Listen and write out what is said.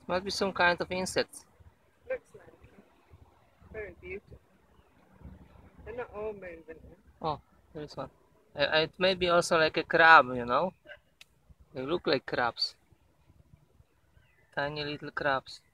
Might be some kind of insect. Looks like it. Very beautiful. They're not all moving. Oh, there's one. It may be also like a crab, They look like crabs. Tiny little crabs.